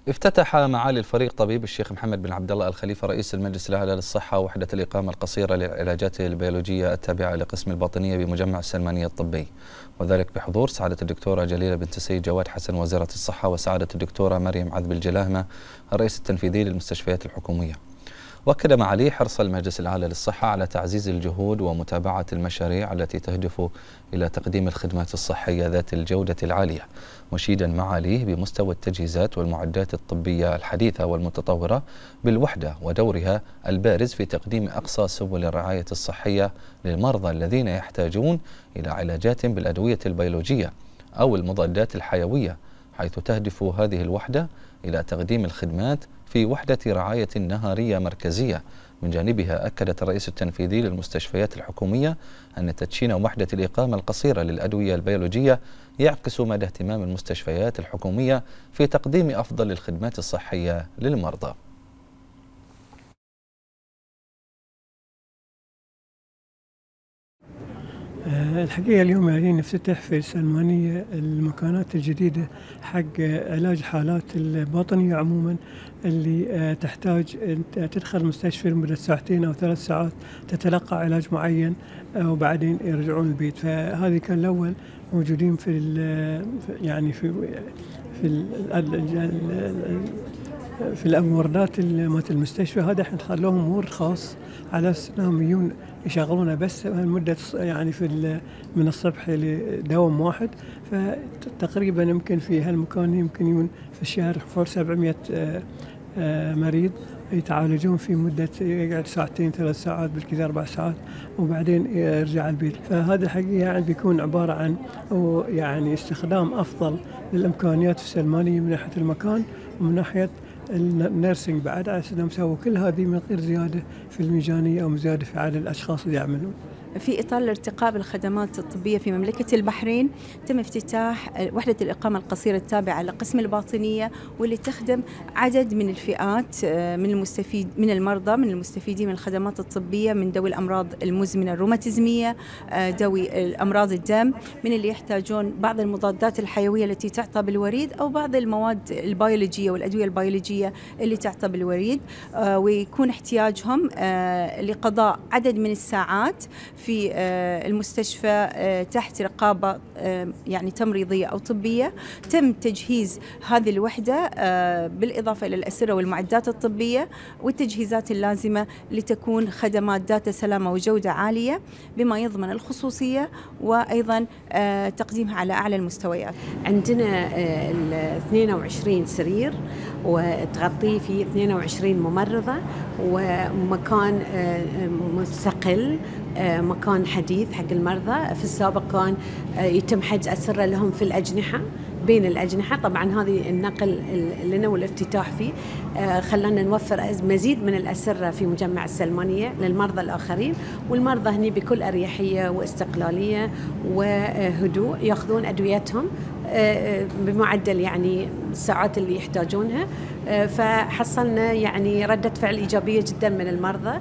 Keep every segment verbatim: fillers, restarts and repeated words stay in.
افتتح معالي الفريق طبيب الشيخ محمد بن عبد الله الخليفة رئيس المجلس الأعلى للصحة وحدة الإقامة القصيرة للعلاجات البيولوجية التابعة لقسم الباطنية بمجمع السلمانية الطبي، وذلك بحضور سعادة الدكتورة جليلة بنت السيد جواد حسن وزيرة الصحة وسعادة الدكتورة مريم عذب الجلاهمة الرئيس التنفيذي للمستشفيات الحكومية. وأكد معالي حرص المجلس الأعلى للصحة على تعزيز الجهود ومتابعة المشاريع التي تهدف إلى تقديم الخدمات الصحية ذات الجودة العالية، مشيدا معاليه بمستوى التجهيزات والمعدات الطبية الحديثة والمتطورة بالوحدة ودورها البارز في تقديم أقصى سبل الرعاية الصحية للمرضى الذين يحتاجون إلى علاجات بالأدوية البيولوجية أو المضادات الحيوية، حيث تهدف هذه الوحدة إلى تقديم الخدمات في وحدة رعاية نهارية مركزية. من جانبها أكدت الرئيس التنفيذي للمستشفيات الحكومية أن تدشين وحدة الإقامة القصيرة للأدوية البيولوجية يعكس مدى اهتمام المستشفيات الحكومية في تقديم أفضل الخدمات الصحية للمرضى. الحقيقة اليوم يعني نفتتح في السلمانية المكانات الجديدة حق علاج حالات الباطنية عموما اللي تحتاج تدخل المستشفى لمدة ساعتين أو ثلاث ساعات تتلقى علاج معين وبعدين يرجعون البيت. فهذه كان الأول موجودين في يعني في في ال في الوردات مالت المستشفى، هذا احنا خلوهم وورد خاص على اساس انهم يجون يشغلونه بس مده يعني في من الصبح لدوام واحد، فتقريبا يمكن في هالمكان يمكن يجون في الشهر فوق سبعمئة مريض يتعالجون في مدة يقعد ساعتين ثلاث ساعات بالكثير أربع ساعات وبعدين يرجع البيت. فهذا الحقيقة يعني بيكون عبارة عن يعني استخدام أفضل للإمكانيات في السلمانية من ناحية المكان ومن ناحية النيرسينج بعد، على أساس أنهم سووا كل هذه من غير زيادة في الميزانية أو زيادة في عدد الأشخاص اللي يعملون. في إطار الارتقاء بالخدمات الطبية في مملكة البحرين تم افتتاح وحدة الإقامة القصيرة التابعة لقسم الباطنية، واللي تخدم عدد من الفئات من المستفيد من المرضى من المستفيدين من الخدمات الطبية، من ذوي الأمراض المزمنة الروماتيزمية، ذوي الأمراض الدم، من اللي يحتاجون بعض المضادات الحيوية التي تعطى بالوريد أو بعض المواد البيولوجية والأدوية البيولوجية اللي تعطى بالوريد، ويكون احتياجهم لقضاء عدد من الساعات في المستشفى تحت رقابة يعني تمريضية أو طبية. تم تجهيز هذه الوحدة بالإضافة إلى الأسرة والمعدات الطبية والتجهيزات اللازمة لتكون خدمات ذات سلامة وجودة عالية بما يضمن الخصوصية وأيضا تقديمها على أعلى المستويات. عندنا اثنين وعشرين سرير وتغطي فيه اثنين وعشرين ممرضة ومكان مستقل، مكان حديث حق المرضى. في السابق كان يتم حجز أسرة لهم في الأجنحة بين الأجنحة، طبعا هذه النقل لنا والافتتاح فيه خلانا نوفر مزيد من الأسرة في مجمع السلمانية للمرضى الآخرين، والمرضى هني بكل أريحية واستقلالية وهدوء يأخذون أدويتهم بمعدل يعني الساعات اللي يحتاجونها. فحصلنا يعني ردة فعل إيجابية جدا من المرضى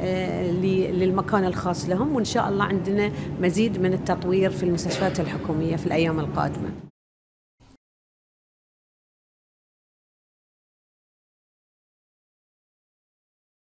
للمكان الخاص لهم، وإن شاء الله عندنا مزيد من التطوير في المستشفيات الحكومية في الأيام القادمة.